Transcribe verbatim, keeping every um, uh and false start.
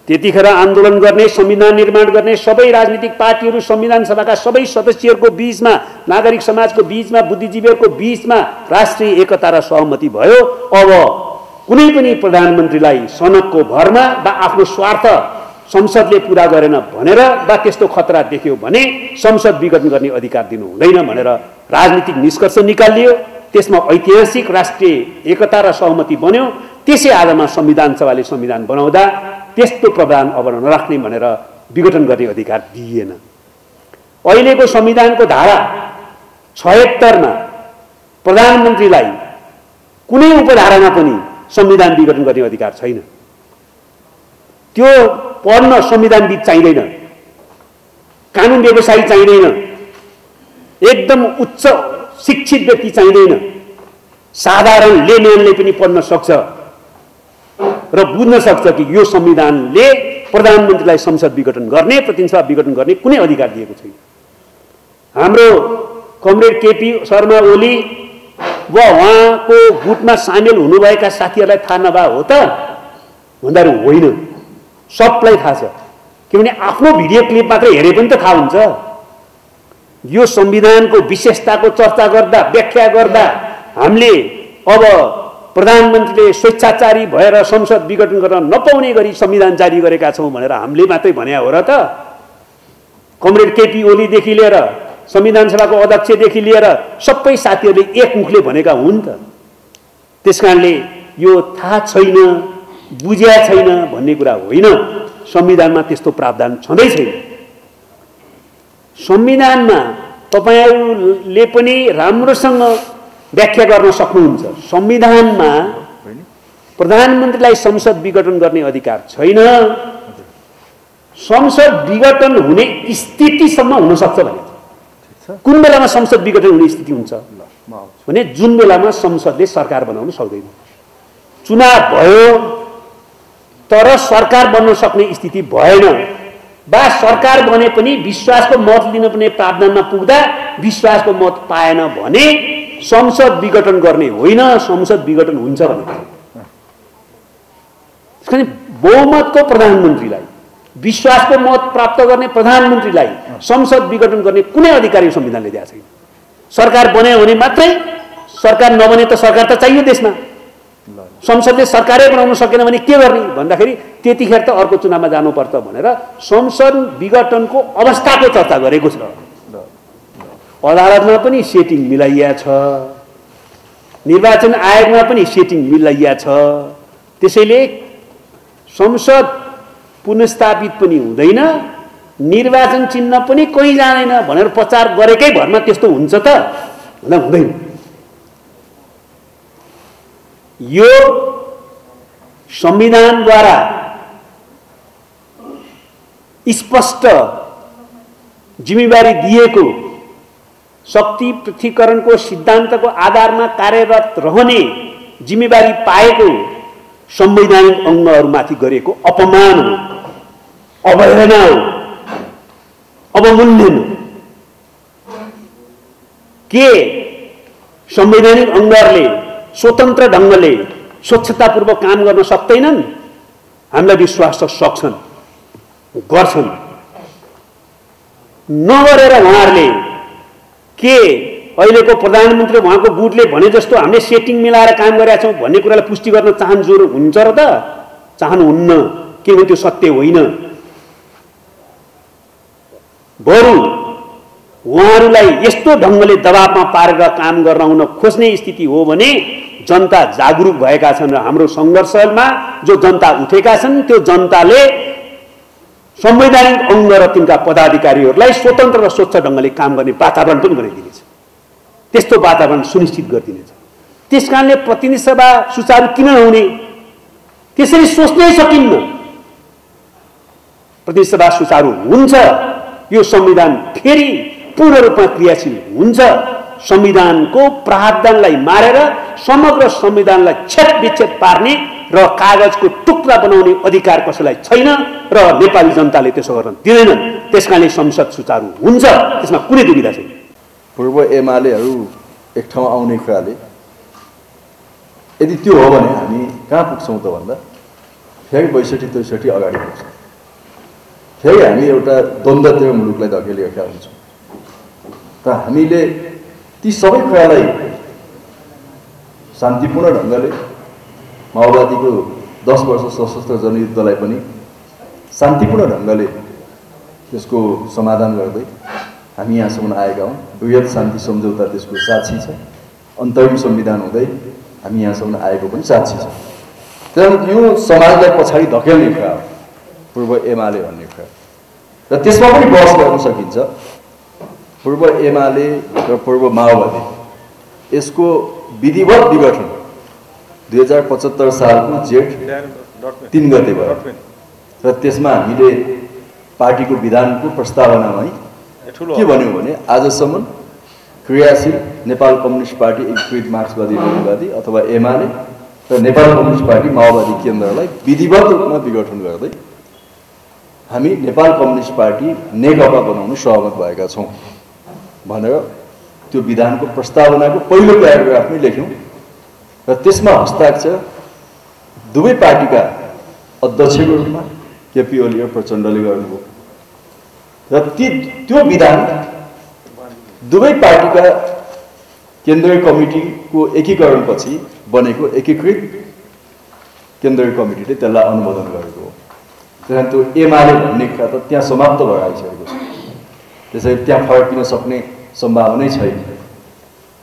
त्यतिखेर आन्दोलन गर्ने, संविधान निर्माण गर्ने सबै राजनीतिक पार्टीहरू, संविधान सभाका सबै सदस्यहरूको बीचमा, नागरिक समाजको बीचमा, बुद्धिजीवीहरूको बीचमा राष्ट्रिय एकता र सहमति भयो। अब कुनै पनि प्रधानमन्त्रीलाई सनकको भरमा वा आफ्नो स्वार्थ संसदले पूरा गरेन भनेर वा त्यस्तो खतरा देख्यो भने संसद विघटन गर्ने अधिकार दिनु हुँदैन भनेर राजनीतिक निष्कर्ष निकालियो। त्यसमा ऐतिहासिक राष्ट्रिय एकता र सहमति बन्यो। त्यसै आधारमा संविधान सभाले संविधान बनाउँदा त्यस्तो प्रावधान अब नराख्ने भनेर विघटन गर्ने अधिकार दिइएन। अहिलेको संविधानको धारा छयत्तरमा प्रधानमन्त्रीलाई कुनै उपधारामा पनि संविधान विघटन गर्ने अधिकार छैन। त्यो पढ्न संविधानविद चाहिँदैन, कानुन व्यवसायी चाहिँदैन, एकदम उच्च शिक्षित व्यक्ति चाहिँदैन, साधारण लेमेनले पनि पढ्न सक्छ र बुझ्न सक्छ कि यो संविधानले प्रधानमन्त्रीलाई संसद विघटन गर्ने, प्रतिनिधि सभा विघटन गर्ने कुनै अधिकार दिएको छैन। हाम्रो कमरेड केपी शर्मा ओली वा उहाँको गुटमा सामेल हुनुभएका साथीहरूलाई थाहा नभए हो त भन्दाखेरि होइन, सबलाई थाहा छ। किनभने आफ्नो भिडियो क्लिप मात्र हेरे पनि त थाहा हुन्छ। यो संविधानको विशेषताको चर्चा गर्दा, व्याख्या गर्दा हामीले अब प्रधानमन्त्रीले स्वेच्छाचारी भएर संसद विघटन गर्न नपाउने गरी संविधान जारी गरेका छौँ भनेर हामीले मात्रै भने हो र त? कमरेड केपी ओलीदेखि लिएर संविधान सभाको अध्यक्षदेखि लिएर सबै साथीहरूले एक मुखले भनेका हुन् त। त्यसकारणले यो थाहा छैन, बुझ्या छैन भन्ने कुरा होइन। संविधानमा त्यस्तो प्रावधान छँदै छैन। संविधानमा तपाईहरूले पनि राम्रोसँग व्याख्या गर्न सक्नुहुन्छ। संविधानमा प्रधानमन्त्रीलाई संसद विघटन गर्ने अधिकार छैन। संसद विघटन हुने स्थितिसम्म हुन सक्छ भने कुन बेलामा संसद विघटन हुने स्थिति हुन्छ भने जुन बेलामा संसदले सरकार बनाउन सक्दैन। चुनाव भयो तर सरकार बन्न सक्ने स्थिति भएन, वा सरकार बने पनि विश्वासको मत लिन पर्ने प्रावधानमा पुग्दा विश्वासको मत पाएन भने संसद विघटन गर्ने होइन, संसद विघटन हुन्छ भने। त्यसकारण बहुमतको प्रधानमन्त्रीलाई, विश्वासको मत प्राप्त गर्ने प्रधानमन्त्रीलाई संसद विघटन गर्ने कुनै अधिकार यो संविधानले दिएको छैन। सरकार बन्यो भने मात्रै, सरकार नबने त सरकार त चाहियो देशमा। संसदले सरकारै बनाउन सकेन भने के गर्ने भन्दाखेरि त्यतिखेर त अर्को चुनावमा जानुपर्छ भनेर संसद विघटनको अवस्थाको चर्चा गरेको छ। अदालतमा पनि सेटिङ मिलाइया छ, निर्वाचन आयोगमा पनि सेटिङ मिलाइया छ। त्यसैले संसद पुनर्स्थापित पनि हुँदैन, निर्वाचन चिन्ह पनि कोही जाँदैन भनेर प्रचार गरेकै भरमा त्यस्तो हुन्छ त भन्दा हुँदैन। यो संविधानद्वारा स्पष्ट जिम्मेवारी दिएको शक्ति पृथकीकरणको सिद्धान्तको आधारमा कार्यरत रहने जिम्मेवारी पाएको संवैधानिक अङ्गहरूमाथि गरेको अपमान हो, अवहेलना हो, अवमूल्यन हो। के संवैधानिक अङ्गहरूले स्वतन्त्र ढङ्गले स्वच्छतापूर्वक काम गर्न सक्दैनन्? हामीलाई विश्वास छ सक्छन्, गर्छन्। नगरेर उहाँहरूले के अहिलेको प्रधानमन्त्री उहाँको गुटले भने जस्तो हामीले सेटिङ मिलाएर काम गरेका छौँ भन्ने कुरालाई पुष्टि गर्न चाहन्छु हुन्छ र त? चाहनुहुन्न, किनभने त्यो सत्य होइन। बरु उहाँहरूलाई यस्तो ढङ्गले दबावमा पारेर काम गराउन खोज्ने स्थिति हो भने जनता जागरुक भएका छन् र हाम्रो सङ्घर्षमा जो जनता उठेका छन् त्यो जनताले संवैधानिक अङ्ग र तिनका पदाधिकारीहरूलाई स्वतन्त्र र स्वच्छ ढङ्गले काम गर्ने वातावरण पनि बनाइदिनेछ। त्यस्तो वातावरण सुनिश्चित गरिदिनेछ। त्यसकारणले प्रतिनिधि सभा सुचारू किन नहुने त्यसरी सोच्नै सकिन्न। प्रतिनिधि सभा सुचारू हुन्छ, यो संविधान फेरि पूर्ण रूपमा क्रियाशील हुन्छ। संविधानको प्रावधानलाई मारेर समग्र संविधानलाई छेद विच्छेद पार्ने र कागजको टुक्रा बनाउने अधिकार कसैलाई छैन र नेपाली जनताले त्यसो गर्न दिँदैन। त्यसकारणले संसद सुचारू हुन्छ, त्यसमा कुनै दुविधा छैन। पूर्व एमालेहरू एक ठाउँमा आउने कुराले यदि त्यो हो भने हामी कहाँ पुग्छौँ त भन्दा फेरि बैसठी त्रिसठी अगाडि पुग्छौँ। फेरि हामी एउटा द्वन्द्वतिर मुलुकलाई धकेलिरहेका हुन्छौँ। र हामीले ती सबै कुरालाई शान्तिपूर्ण ढङ्गले माओवादीको दस वर्ष सशस्त्र जनयुद्धलाई पनि शान्तिपूर्ण ढङ्गले त्यसको समाधान गर्दै हामी यहाँसम्म आएका हौँ। बृहत शान्ति सम्झौता त्यसको साक्षी छ। अन्तरिम संविधान हुँदै हामी यहाँसम्म आएको पनि साक्षी छ। तर यो समाजलाई पछाडि धकेल्ने कुरा हो पूर्व एमाले भन्ने कुरा, र त्यसमा पनि बहस गर्न सकिन्छ। पूर्व एमाले र पूर्व माओवादी यसको विधिवत विघटन दुई हजार पचहत्तर सालको जेठ तीन गते भयो र त्यसमा हामीले पार्टीको विधानको प्रस्तावनामै के भन्यौँ भने आजसम्म क्रियाशील नेपाल कम्युनिस्ट पार्टी एकीकृत मार्क्सवादी लेनिनवादी अथवा एमाले र नेपाल कम्युनिस्ट पार्टी माओवादी केन्द्रलाई विधिवत रूपमा विघटन गर्दै हामी नेपाल कम्युनिस्ट पार्टी नेकपा बनाउन सहमत भएका छौँ भनेर त्यो विधानको प्रस्तावनाको पहिलो प्याराग्राफमै लेख्यौँ र त्यसमा हस्ताक्षर दुवै पार्टीका अध्यक्षको रूपमा केपी ओली र प्रचण्डले गर्नुभयो र ती त्यो विधान दुवै पार्टीका केन्द्रीय कमिटीको एकीकरणपछि बनेको एकीकृत केन्द्रीय कमिटीले त्यसलाई अनुमोदन गरेको हो। त्यसैले त्यो एमाले भन्ने कुरा त त्यहाँ समाप्त भएर आइसकेको छ। त्यसैले त्यहाँ फर्किन सक्ने सम्भावनै छैन।